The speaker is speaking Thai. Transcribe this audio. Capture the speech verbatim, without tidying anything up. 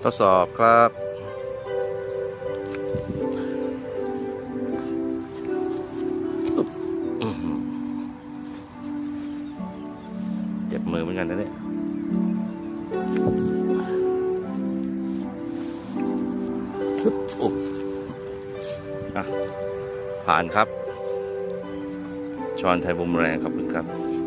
ทดสอบครับเจ็บมือเหมือนกันนะเนี่ยโอ้อ่ะผ่านครับชอนไทยบุมแรงขอบคุณครับ